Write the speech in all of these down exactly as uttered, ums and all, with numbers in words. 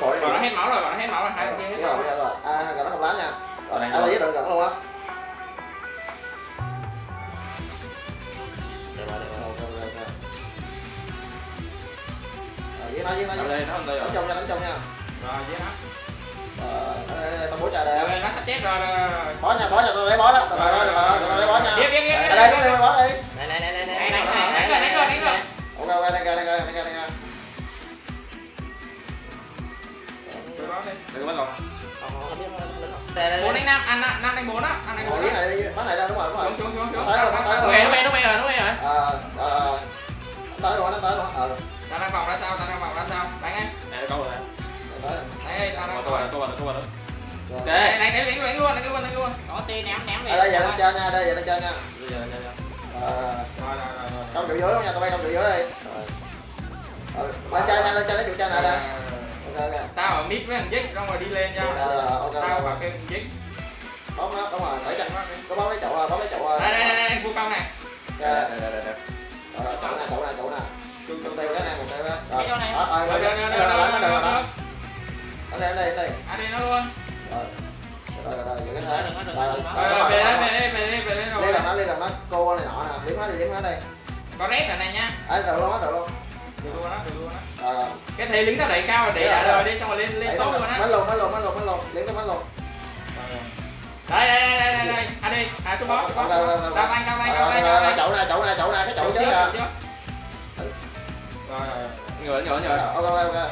bộ đi. Bọn nó hết máu rồi, bọn nó hết máu rồi, hai con kia hết máu. Rồi, à, gần nó không lá nha. Rồi, à, lấy được gần luôn á. Với nó, với nó, với nó. Đánh trong nha, đánh trong nha. Rồi, với nó. Rồi, tao bố trà đây. Rồi, nó sắp chết rồi. Bó nha, bó nha, tao lấy bó đó. Tao lấy bó, tao lấy bó nha. Tiếp, tiếp, tiếp. Ở đây, tao lấy bó đi. Này này này này này. Đánh rồi, đánh rồi, đánh rồi, đánh rồi. Ok, ok, đây ra, đây ra, đây ra, đây ra. Đừng có bắt rồi. Bốn đánh năm, ăn năm đánh bốn á, năm đánh bốn. Này đi, bắn này ra đúng rồi, đúng rồi. Xuống xuống xuống. Tới rồi, tới rồi. Nó về, nó về, nó về rồi, nó về rồi. Ờ, ờ. Tới rồi, nó tới rồi. Ờ. Tao đang vòng ra sau, tao đang vòng ra sau. Đánh em. Đây câu rồi. Đây, tao đang câu rồi, câu rồi, câu rồi. Ok, đánh đánh đánh đánh luôn, đánh luôn, đánh luôn. Có tê ném ném về. Ở đây giờ lên chơi nha, đây giờ lên chơi nha. Bây giờ lên chơi nha. Ờ. Rồi rồi rồi. Không chịu dưới luôn nha, tao bay không chịu dưới đi. Ờ, lên chơi nha, lên chơi lấy chịu chơi này đây. Tao ở mid với thằng Dích, xong rồi đi lên cho. Tao vào cái Dích. Bóng nó, đúng rồi, đẩy chân nó. Có bóng lấy chậu, bóng lấy chậu. Đây đây đây, đây, cua công này. Đây đây đây đây. Rồi, chậu nè, chậu nè, chậu nè. Một tiêu cái này, một tiêu cái. Rồi. Ờ, rồi, rồi, rồi, rồi, rồi, rồi, rồi. Ở đây, ở đây, ở đây. Ở đây nó luôn. Rồi. Rồi, rồi, rồi, giữ cái thế. Rồi, rồi, về đây, về đây, về đây, về đây rồi. Lấy gần nó, lấy gần nó, cô này nọ nè, liếm nó đi, liếm nó đây. Có rét ở này nha. Ấy, được luôn á, được luôn. Được luôn á, được luôn á. Ờ. Cái thế lính tao đẩy cao rồi để đã rồi đi xong rồi lên lên tốt luôn á. Bắn luôn, bắn luôn, bắn luôn, bắn luôn, liếm cái bắn luôn. Đây đây đây đây đây, à đi, à xuống bó, xuống bó. Cao anh, cao anh, cao anh, cao anh. Chậu nè, chậu nè, chậu nè, cái chậu trước kìa. Rồi rồi. Nhớ nhớ nhớ. Ok ok ok.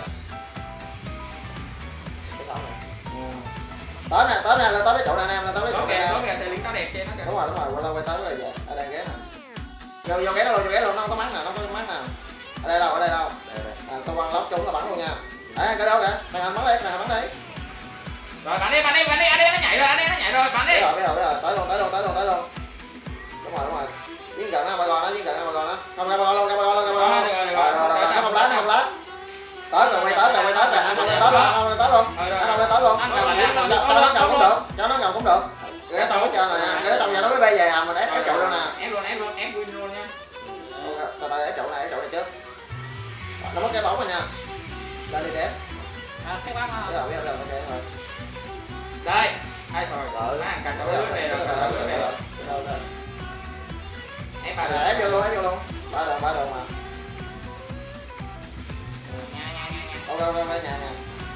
Tới nè, tới nè, tới cái chậu này em, tới cái chậu này. Ok, ok, thế lính tao đẹp trên nó kìa. Đúng rồi, đúng rồi, quay quay tới rồi vậy. Ở đây ghé nè. Vô vô ghé nó luôn, vô ghé luôn, nó không có mắt nè, nó không có mắt nè. Ở đây đâu, ở đây đâu. À, tôi quăng lóc trúng là bắn luôn nha. Đấy, cái đâu kìa. Thằng hành bắn đi, thằng hành bắn đi. Rồi bắn đi, bắn đi, bắn đi, ở đây nó nhảy rồi, ở đây nó nhảy rồi, bắn đi. Biết rồi, biết rồi, biết rồi, tới luôn, tới luôn, tới luôn, tới luôn. Đúng rồi, đúng rồi. Giếng gần nó, bà gòn nó, giếng gần nó, bà gòn nó. Không, bà gòn luôn, bà gòn luôn, bà gòn luôn. Rồi, rồi, rồi, nó không lát, nó không lát. Tới rồi, quay tới rồi, quay tới rồi, anh không lên tới luôn, anh không lên tới luôn. Anh không lên tới luôn. Cho nó ngầu cũng được, cho nó ngầu cũng được. Rồi nó xong hết trơn rồi nha. Cái đó xong giờ nó mới bay về à, mình ép ép trụ luôn nè. Ép luôn, ép luôn, ép win luôn nha. Tao tao ép trụ này, ép trụ này trước. Nó mất cái bóng rồi nha. Lên đi tiếp. À, cái bóng biết rồi, biết rồi, ok rồi. Đây, hai rồi. Rồi, nó ăn cả sáu đứa về rồi, cả sáu đứa về rồi. Ép ba đường. Ép vô luôn, ép vô luôn. Ba đường, ba đường mà. Nha nha nha nha. Ok ok, phải nhà nha.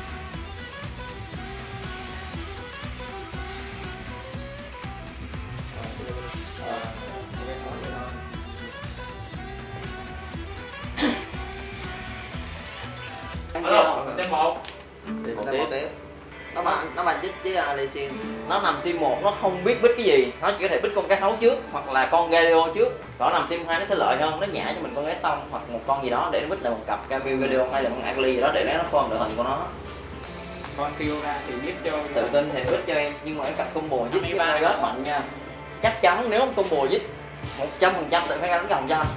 Alo, team một. Team một tiếp. tiếp. Nó bàn nó bàn chích với Alexin. Nó nằm team một nó không biết bích cái gì, nó chỉ có thể bích con cá sấu trước hoặc là con Galio trước. Còn nằm team hai nó sẽ lợi hơn, nó nhả cho mình con gái tông hoặc một con gì đó để nó bích lại một cặp Camille Galio hay là con Agli gì đó để nó form đội hình của nó. Con Fiora thì biết cho Tự tin thì bích cho em, nhưng mà cái cặp combo dít với Margot mạnh nha. Chắc chắn nếu combo dít một trăm phần trăm sẽ phải đánh gồng cho anh.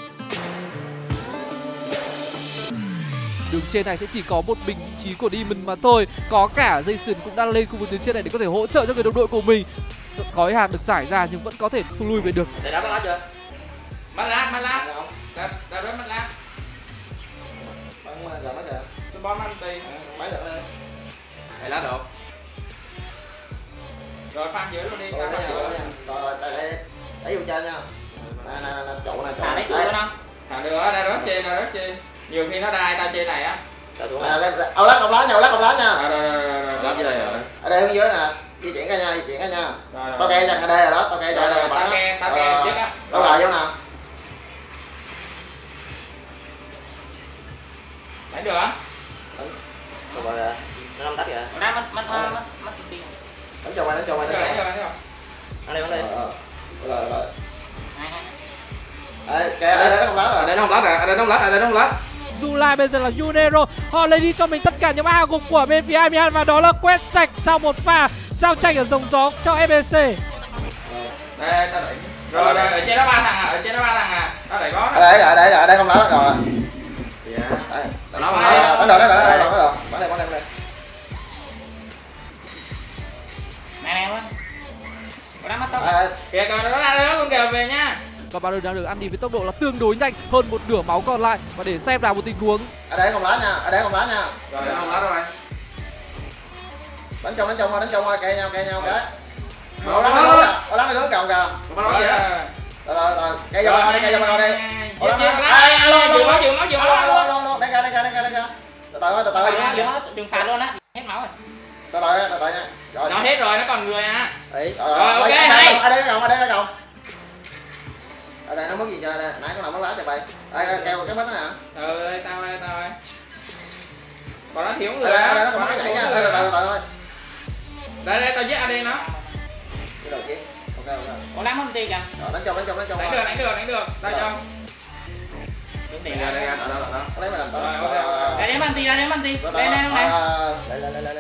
Đường trên này sẽ chỉ có một mình vị trí của Demon mà thôi. Có cả Jason cũng đang lên khu vực đường trên này để có thể hỗ trợ cho người đồng đội của mình. Khói hạt được giải ra nhưng vẫn có thể thu lui về được. Để đá bắt lát chưa? Bắt lát, bắt lát. Đá đá bắt lát. Bắn giờ mất kìa. Tôi bom ăn đi. Máy được lên. Để lát được. Rồi phan dưới luôn đi. Rồi rồi, đây đây. Đẩy vô chơi nha. Nè nè nè, trụ nè, trụ. Thả lấy trụ đó không? Thả được đó, đây đó trên, đây đó trên. Nhiều khi nó đai tao trên này á. À, ông lát ông lá nha, ông lát ông lá nha. Rồi rồi rồi rồi. Lát dưới đây rồi. Ở đây hướng dưới nè, di chuyển ra nha, di chuyển ra nha. Tao kê dần ở đây rồi đó, tao kê cho đây là bắn á. Tao kê, tao kê trước á. Đâu rồi vô nào. Đánh được hả? Rồi rồi, nó năm tách kìa. Nó mất mất mất mất tiền. Đánh cho mày, đánh cho mày, đánh cho mày. Ở đây, ở đây. Rồi rồi. Đây, kìa, đây đây nó không lá rồi. Ở đây nó không lá rồi, ở đây nó không lá, ở đây nó không lá. July bây giờ là Junero, họ lấy đi cho mình tất cả những A gục của bên phía Amihan và đó là quét sạch sau một pha giao tranh ở rồng gió cho ép bê xê. Đây, tao đẩy. Rồi, rồi, ở trên đó ba thằng à, ở trên đó ba thằng à. Tao đẩy có. Ở đây, ở đây, ở đây không lá rồi. Dạ. Đây. Nó Nó rồi, nó rồi, nó rồi, nó rồi. Bắn đây, bắn đây, bắn đây. Nè nè quá. Có đá mắt tao. Kìa kìa nó ra đó luôn kìa, về nha. Và Baron đang được ăn đi với tốc độ là tương đối nhanh hơn một nửa máu còn lại và để xem là một tình huống. Ở đây không lá nha, ở đây không lá nha. Rồi, không lá rồi. đánh trong đánh trong thôi đánh trong thôi kệ nhau kệ nhau cái ô lắng nó hướng ô lắng nó hướng cầu kìa rồi rồi rồi cây vô bao đi cây vô bao đi ô lắng alo alo alo alo alo đây ra đây ra đây ra đây ra từ từ từ từ trường phạt luôn á hết máu rồi từ từ từ từ nha rồi nó hết rồi nó còn người à đấy rồi ok hay ở đây cái cầu ở đây cái cầu ở đây nó mất gì chơi đây nãy con nào mất lá cho bay đây kêu cái bánh đó nè ừ tao ơi tao ơi còn nó thiếu người đây đây nó không có nhảy nha từ từ từ thôi đây đây tao giết a đê nó cái đầu chứ ok ok có lắm không tiền kìa rồi đánh trong đánh trong đánh trong đánh được đánh được đánh được tao cho tiền ra đây ra đó đó lấy mà làm tốt đây đến bàn tì đây đến bàn tì đây đây này lấy lấy lấy lấy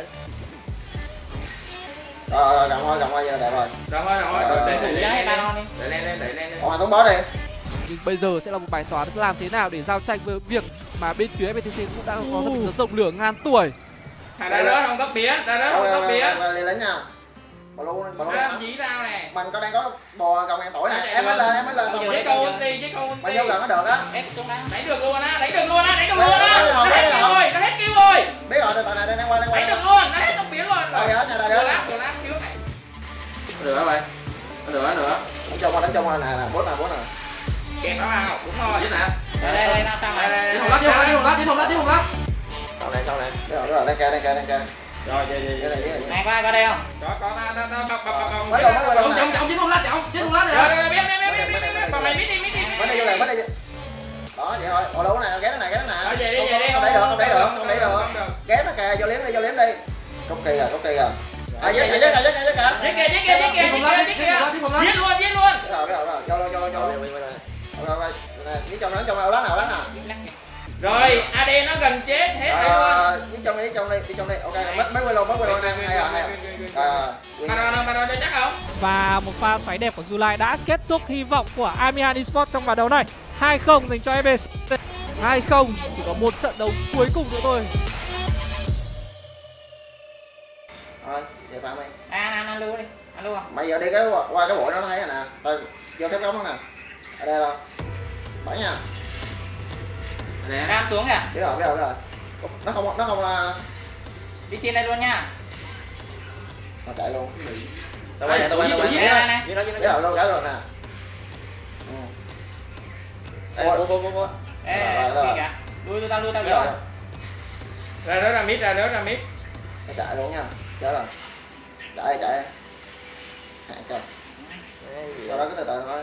rồi rồi cầm thôi cầm thôi giờ đẹp rồi rồi thôi rồi rồi để thử lên lên đẩy lên lên đẩy lên lên còn tống bó đi Nhưng bây giờ sẽ là một bài toán làm thế nào để giao tranh với việc mà bên phía ép pê tê xê cũng đã có rất là rộng lửa ngàn tuổi. thằng đã rớt không tóc biến đã rớt không tóc biến lên lấy nhau bà luôn bà luôn làm gì tao này mình có đang có bò cầu ngàn tuổi này em mới lên em mới lên chứ câu đi chứ câu bao nhiêu lần nó được á đánh được luôn á đánh được luôn á đánh được luôn á nó hết kêu rồi nó hết kêu rồi biết rồi từ từ này đang qua đang qua đánh được luôn nó hết tóc biến rồi đây hết nha đây được hết lát được lát trước này nữa vậy nữa nữa đánh trong đánh trong nè nè bốn nè bốn nè kẹp nó vào đúng rồi chứ nè đây đây đây tao này đây đi một lát đi một lát đi một lát đi một lát đi một lát sau này sau này rồi rồi đang ca đang ca đang ca rồi vậy vậy cái này này qua qua đây không có có tao tao tao bập bập bập mấy lần mấy lần chồng chồng chín một lát chồng chín một lát rồi rồi biết biết biết biết biết bà mày biết đi biết đi mới đây vô này mới đây đó vậy thôi ồ lú này ghé này ghé này ở về đi về đi không đẩy được không đẩy được không đẩy được ghé nó kìa vô liếm đi vô liếm đi cốc kỳ à cốc kỳ à à giết kìa giết kìa giết kìa giết kìa giết kìa giết kìa giết kìa giết kìa giết luôn giết luôn rồi rồi rồi vô vô vô vô rồi rồi giết trong nó trong nào lá nào lá nào rồi a đê nó gần chết hết rồi đi trong đi đi trong đi đi trong đi ok mấy mấy quay lon mấy quay lon em hay à hay à mà rồi mà rồi chắc không và một pha xoáy đẹp của July đã kết thúc hy vọng của Amihan Esports trong ván đấu này. hai không dành cho ép pê xê. hai không, chỉ có một trận đấu cuối cùng nữa thôi. Thôi về phạm đi à anh lưu đi anh lưu không mày giờ đi cái qua cái bụi nó thấy rồi nè tao vô cái cống đó nè ở đây đâu bảy nha cam xuống kìa biết rồi biết rồi biết rồi nó không nó không là đi trên đây luôn nha nó chạy luôn tao quay tao quay tao quay dưới này này biết rồi luôn cái rồi nè cô cô cô cô ê kìa lui tao lui tao vô ra đó ra mít ra đó ra mít nó chạy luôn nha chết rồi chạy chạy hạn kìa sau đó cái từ từ nó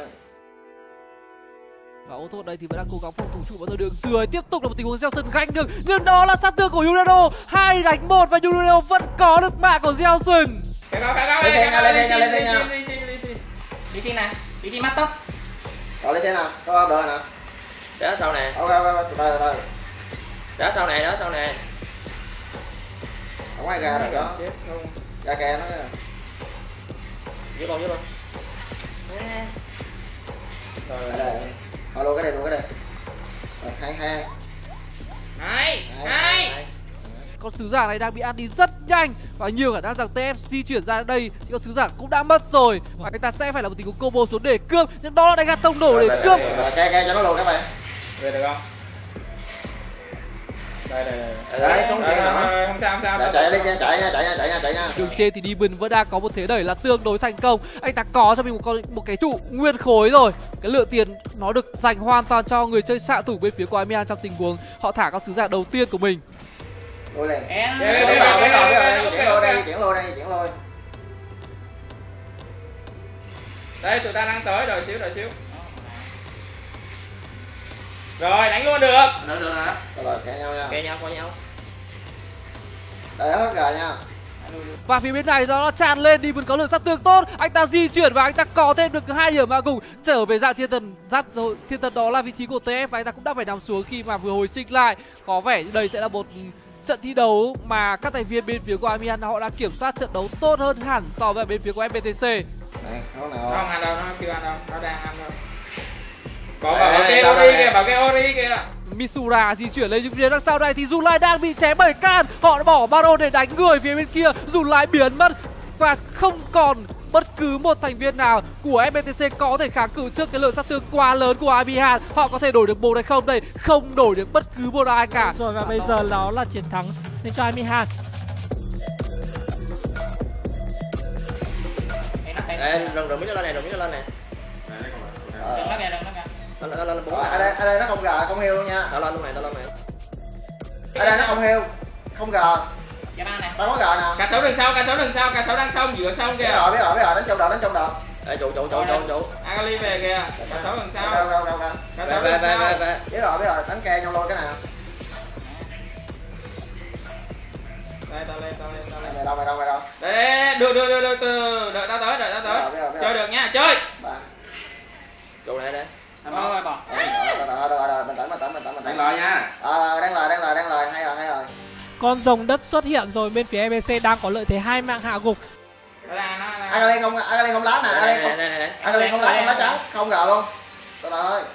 Và ô tô đây thì vẫn đang cố gắng phòng thủ trụ vào thời đường dưới. Tiếp tục là một tình huống gieo sân gánh được, nhưng đó là sát thương của Yurano. Hai đánh một và Yurano vẫn có được mạng của gieo sân. lên thế nha lên thế nha lên thế nha đi khi nào đi khi mắt tóc rồi lên thế nào có đợi nè đá sau nè ok ok từ từ từ đá sau này đá sau nè không ai ra rồi đó ra kè nó dưới con dưới con rồi đây thôi luôn cái này luôn cái này hai hai hai hai Con sứ giả này đang bị ăn đi rất nhanh và nhiều khả năng rằng tê ép di chuyển ra đây thì con sứ giả cũng đã mất rồi và người ta sẽ phải là một tình huống combo xuống để cướp, nhưng đó là đánh gạt tông đổ để cướp. Kè kè cho nó luôn các bạn. Về được không? Đây đây đây. Đấy, không chạy nữa. Không sao không sao. Chạy đi nha, chạy nha, chạy nha, chạy nha, chạy nha. Đường trên thì Demon vẫn đang có một thế đẩy là tương đối thành công. Anh ta có cho mình một con một cái trụ nguyên khối rồi. Cái lượng tiền nó được dành hoàn toàn cho người chơi xạ thủ bên phía của Amihan trong tình huống họ thả con sứ giả đầu tiên của mình. Lùi lên. Biết rồi, biết rồi, biết rồi, chuyển lôi đây, chuyển lôi đây, chuyển lôi. Đây tụi ta đang tới, đợi xíu, đợi xíu. Rồi, đánh luôn được. Được được hả? Rồi, kè nhau nha. Kè nhau qua nhau. Đợi hết gà nha. Và phía bên này nó tràn lên, Demon có lượng sát thương tốt, anh ta di chuyển và anh ta có thêm được hai điểm mà cùng trở về dạng thiên thần. Dắt rồi, thiên thần đó là vị trí của tê ép và anh ta cũng đã phải nằm xuống khi mà vừa hồi sinh lại. Có vẻ đây sẽ là một trận thi đấu mà các thành viên bên phía của Amihan họ đã kiểm soát trận đấu tốt hơn hẳn so với bên phía của ép pê tê xê. Này, nó nào. Không ăn đâu, nó chưa ăn đâu, nó đang ăn thôi. Có bảo cái Ori kìa, bảo cái Ori kìa. Misura di chuyển lên những phía đằng sau này thì Zulai đang bị chém bởi can. Họ đã bỏ Baron để đánh người phía bên kia. Zulai biến mất và không còn bất cứ một thành viên nào của ép pê tê xê có thể kháng cự trước cái lượng sát thương quá lớn của Amihan. Họ có thể đổi được một hay không đây? Không đổi được bất cứ một ai cả. Rồi và bây giờ đó là chiến thắng dành cho Amihan. Ê, rừng rừng miếng nó lên này, rừng miếng nó lên này. Đừng nó kìa, đừng nó kìa. Lên lên lên bốn. Ở đây ở đây nó không gờ không heo luôn nha. Tao lên lúc này, tao lên này. Ở đây nó không heo, không gờ. Dạ ba nè. Tao có gờ nè. Cá sấu đằng sau, cá sấu đằng sau, cá sấu đang xong giữa xong Biết kìa. rồi, biết rồi, biết rồi, đánh trong đầu, đánh trong đầu. Ê trụ trụ trụ trụ trụ. Akali về kìa. Cá sấu đằng sau. Đâu đâu đâu đâu. Cá Về sấu về đằng về về sau. về. Biết rồi, biết rồi, đánh ke nhau lôi cái nào. Đây tao lên, tao lên, tao lên. Mày đâu, mày đâu, mày đâu. Đấy, đưa đưa đưa đưa từ đợi tao tới, đợi tao tới. Biết rồi, biết rồi. Chơi được nha, chơi. Ba. Trụ này đây. Thôi rồi bỏ. Rồi, rồi, rồi, rồi, bình tĩnh, bình tĩnh, bình tĩnh, bình tĩnh. Đánh nha. Ờ, đang lời, đang lời, đang lời, hay rồi, hay rồi. Con rồng đất xuất hiện rồi, bên phía e bê xê đang có lợi thế hai mạng hạ gục. Akali không, Akali không lá nè, Akali không. Đây đây đây. Akali không lá, không lá trắng, không gờ luôn. Từ từ ơi.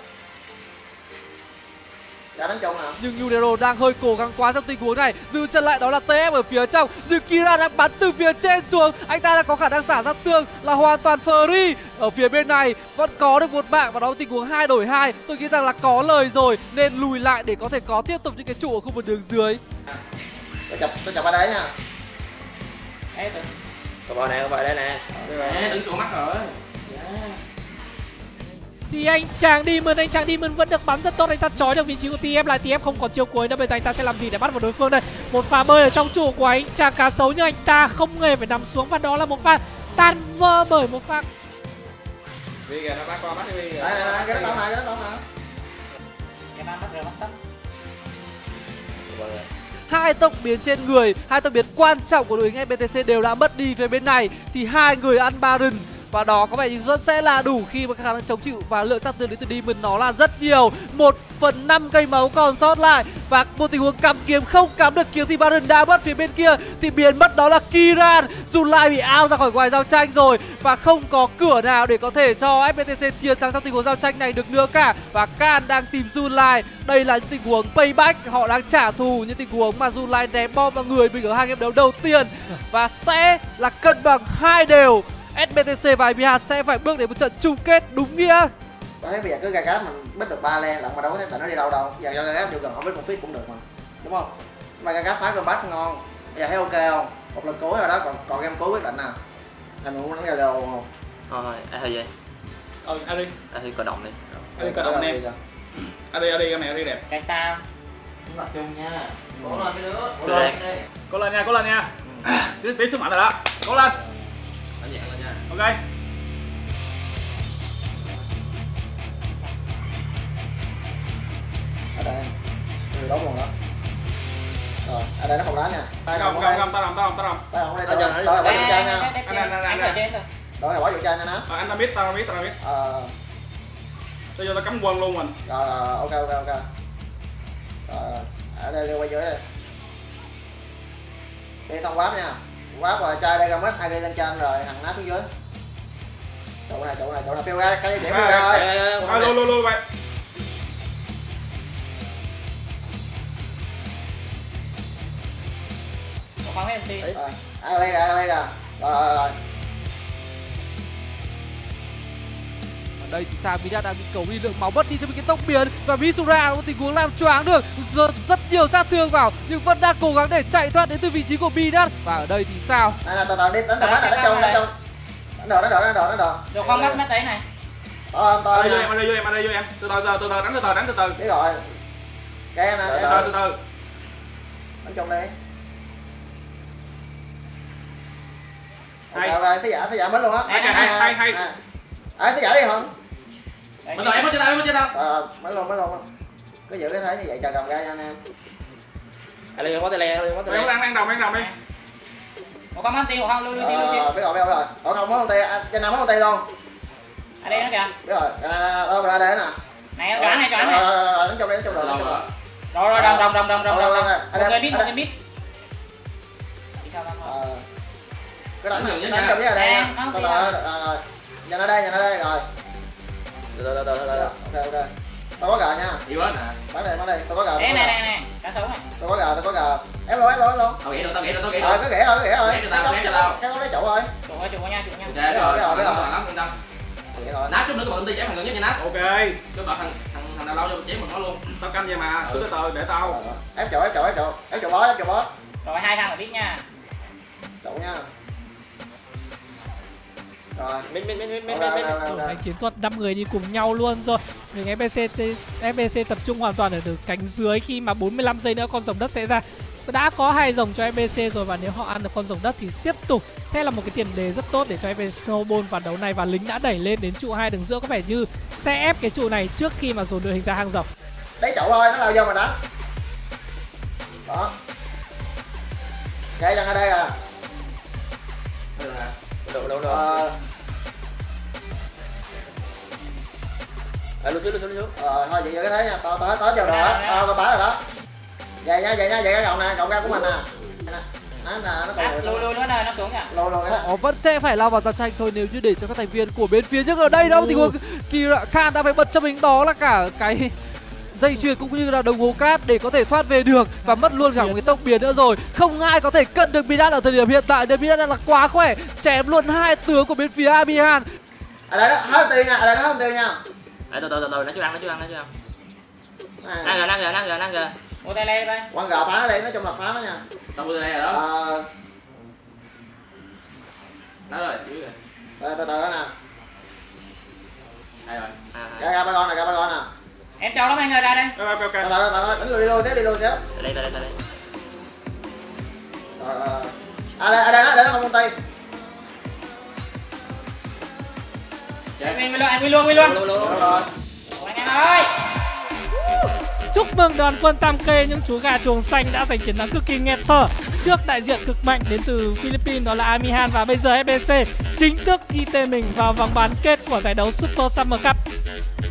Ra đánh chung nào. Nhưng Yudero đang hơi cố gắng quá trong tình huống này. Giữ chân lại đó là tê ép ở phía trong. Nhưng Kira đang bắn từ phía trên xuống. Anh ta đã có khả năng xả sát thương là hoàn toàn free. Ở phía bên này vẫn có được một mạng và đó là tình huống hai đổi hai. Tôi nghĩ rằng là có lời rồi nên lùi lại để có thể có tiếp tục những cái trụ ở khu vực đường dưới. Tôi chụp, tôi chụp ở đấy nha. Ê tự. Có bò này, có bò đây nè. Ê, đứng xuống mắt rồi. Thì anh chàng Demon, anh chàng Demon vẫn được bắn rất tốt, anh ta trói được vị trí của tê ép lại. tê ép không còn chiêu cuối nữa, bây giờ anh ta sẽ làm gì để bắt vào đối phương đây? Một pha bơi ở trong trụ của anh chàng cá sấu nhưng anh ta không hề phải nằm xuống và đó là một pha tan vỡ bởi một pha. Vì kìa, nó bắt qua bắt đi vì kìa. Đây, đây, cái đó tao này, cái đó tao này. Cái nó bắt rồi bắt tắt. Hai tốc biến trên người, hai tốc biến quan trọng của đội hình ép pê tê xê đều đã mất đi phía bên này. Thì hai người ăn Baron và đó có vẻ như vẫn sẽ là đủ khi mà khả năng chống chịu và lượng sát thương đến từ Demon nó là rất nhiều. Một phần năm cây máu còn sót lại và một tình huống cắm kiếm không cắm được kiếm thì Baron đã mất phía bên kia thì biến mất đó là Kiran. Zulai bị out ra khỏi ngoài giao tranh rồi và không có cửa nào để có thể cho ép pê tê xê chiến thắng trong tình huống giao tranh này được nữa cả. Và Khan đang tìm Zulai. Đây là những tình huống payback, họ đang trả thù những tình huống mà Zulai ném bom vào người mình ở hai game đấu đầu tiên và sẽ là cân bằng hai đều. ét bê tê xê và i bê hát sẽ phải bước đến một trận chung kết đúng nghĩa. Tôi thấy bây giờ cứ gai gáp mình bích được ba le lận mà đâu có thấy tụi nó đi đâu đâu. Giờ cho gai gáp vô gần không biết một phít cũng được mà. Đúng không? Mà gai gáp phá combat ngon. Bây giờ thấy ok không? Một lần cuối rồi đó, còn còn game cuối quyết định nè. Thành mình muốn đánh Galio không? Thôi, ai thôi vậy? Ờ, à đi. Ai thôi cờ đồng đi. À đi cờ đồng em. À đi, à đi, cái này đi đẹp. Cái sao? Chúng tập trung nha. Cố lên cái đứa. Cố lên. Cố lên nha, cố lên nha. Tí tí sức mạnh rồi đó. Cố lên. Đánh dạng lên nha. Ok. Ở đây. Người đóng luôn đó. Rồi, ở đây nó không lá nha. Tay Không, không không, đây. không, tao làm, tao làm, tao làm. Tay không đây. Ở Rồi, trên, rồi ở bỏ trên. vô chai nha. Anh, anh, anh, anh, anh. Rồi bỏ vô chai nha nó. Ờ, anh đã biết, tao đã biết, tao đã biết. Ờ. Tôi vô tao cắm quân luôn mình. Rồi, rồi, ok, ok, ok. Rồi, ở đây lưu quay dưới đây. Đi thông quáp nha. Quáp rồi, chai đây ra mất, hai cây lên trên rồi, thằng nát xuống dưới. Chỗ này, chỗ này, chỗ này, phiêu ra, cái điểm phiêu ra ơi. Thôi, luôn, luôn, luôn vậy. Một khoáng em đi. Rồi, ai đây, ai đây kìa. Rồi, rồi, rồi. Ở đây thì Samida đang bị cầu đi, lượng máu mất đi trong cái tốc biến và Misura có một tình huống làm choáng được rất, rất nhiều sát thương vào nhưng vẫn đang cố gắng để chạy thoát đến từ vị trí của Bidat. Và ở đây thì sao? Đây là từ từ đi, đánh từ đánh đánh trong, đánh trong. Đánh đồ, đánh đồ, đánh đồ, đánh đồ. Được không bắt mấy tí này. Ờ, tôi Đây vô nha. em, đây vô em, đây vô em. Từ từ, từ từ, đánh từ từ, đánh từ từ. Biết rồi. Cái nè, Từ cái từ, từ từ. đánh trong đây. Hay. Ok, ok, thế giả, thế giả mất luôn á. Hay, hay, hay, hay. À, thế giả đi không? Mình rồi, em mất trên đâu, em mất trên đâu. Ờ, mất luôn, mất luôn. Cứ giữ cái thế như vậy chờ cầm ra nha anh em. Ai lên có tay le, lên có tay Em le. đang đang đồng, đang đồng đi. Một con món tiền, một con lưu lưu xin lưu Ờ, xin. biết rồi, biết rồi, biết rồi. Ủa không mất con tay, trên nào mất con tay luôn. Ở đây nó kìa. Biết rồi, đâu ra đây nè. Này, cho anh này, cho anh này. Ờ, đánh trong đây, đánh trong rồi, đánh trong rồi. Rồi rồi, đồng đồng đồng đồng đồng Ờ, đồng. rồi, rồi, Một rồi. người biết, một Ở người đây. biết. Đi sao không? Ờ. Cái đánh này, đánh trong cái ở đây nha. Từ từ, ờ, nhà nó đây, nhà nó đây rồi. Từ từ từ từ từ. Ok, ok. Tôi có gà nha. Yêu hết nè. Bán đây, bán đây, tôi có gà. Đây này này này, cá sấu này. Tôi có gà, tôi có gà. Ép luôn, ép luôn, ép luôn. Tao nghĩ được, tao nghĩ được, tao nghĩ Ờ, được. cứ ghẻ rồi, cứ ghẻ rồi. Ghẻ cho tao, ghẻ cho tao. Cái con lấy trụ rồi. Chủ ơi, chủ nha, chủ nha. Ok rồi, rồi, rồi, lắm, yên tâm. Ghẻ rồi. Nát chút nữa tụi mình đi chém thằng gần nhất nha Nát. Ok. Cho bạn thằng thằng thằng nào lâu cho chém mình nó luôn. Tao canh vậy mà, cứ từ từ để tao. Ép trụ, ép trụ, ép trụ. Ép trụ boss, ép trụ boss. Rồi hai thằng là biết nha. Trụ nha. Rồi. Mid mid mid mid mid Ok, mid. ok, ok, ok. Đánh chiến thuật năm người đi cùng nhau luôn rồi. Nhưng ép bê xê ép bê xê tập trung hoàn toàn ở từ cánh dưới khi mà bốn mươi lăm giây nữa con rồng đất sẽ ra. Đã có hai rồng cho ép bê xê rồi và nếu họ ăn được con rồng đất thì tiếp tục sẽ là một cái tiền đề rất tốt để cho ép bê xê snowball vào đấu này, và lính đã đẩy lên đến trụ hai đường giữa, có vẻ như sẽ ép cái trụ này trước khi mà dồn đội hình ra hang rồng. Đấy chậu thôi, nó lao vô mà đánh. Đó. Gây rằng ở đây à. Đâu đâu đâu. Ờ, À lúc trước lúc trước lúc trước. Rồi thôi vậy cái thế nha, tao tới tới vào đồ đó, tao tao bá rồi đó. Vậy nha, vậy nha, vậy cái gọng nè, gọng ra của mình nè. Nè, nó nó nó Đáp, lùi còn lùi nữa này, nó xuống kìa. lô lô cái đó. Họ vẫn sẽ phải lao vào giao tranh thôi nếu như để cho các thành viên của bên phía. Nhưng ở đây đâu thì Kỳ Khan đã phải bật cho mình đó là cả cái dây chuyền cũng như là đồng hồ cát để có thể thoát về được và mất luôn cả một cái tốc biến nữa rồi. Không ai có thể cận được Midas ở thời điểm hiện tại. Nên Midas đang là quá khỏe, chém luôn hai tướng của bên phía Amihan. Ở đây đó hết tiền nha, ở đây nó hết tiền nha. Từ từ từ từ nó chưa ăn nó chưa ăn nó chưa ăn. À, Ăn rồi ăn rồi ăn rồi ăn rồi. Mua tay lên đây. quăng gạo phá nó đi, nói chung là phá nó nha. Tao mua đây rồi đó. Ờ, Nó rồi dưới rồi. từ từ từ đó nè. Đây rồi. À. Ra ra ba con nè, ra ba con nè. Em cho lắm anh ơi, ra đây. Ok ok Từ ok. từ từ từ, đánh lui đi luôn xíu, đi luôn xíu. Đây đây đây đây. Rồi rồi. À đây, ở đây nó, để nó không công ty. Anh Nguyên luôn, anh Nguyên luôn, Nguyên luôn. Luôn luôn. Rồi. Ủa, anh em ơi. Chúc mừng đoàn quân Tam Kê, những chú gà chuồng xanh đã giành chiến thắng cực kỳ nghẹt thở trước đại diện cực mạnh đến từ Philippines đó là Amihan, và bây giờ ép bê xê chính thức ghi tên mình vào vòng bán kết của giải đấu Super Summer Cup.